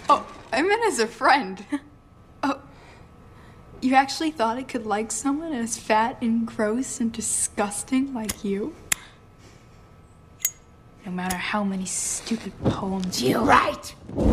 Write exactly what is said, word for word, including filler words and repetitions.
Oh, I meant as a friend. Oh, you actually thought I could like someone as fat and gross and disgusting like you? No matter how many stupid poems you You're right.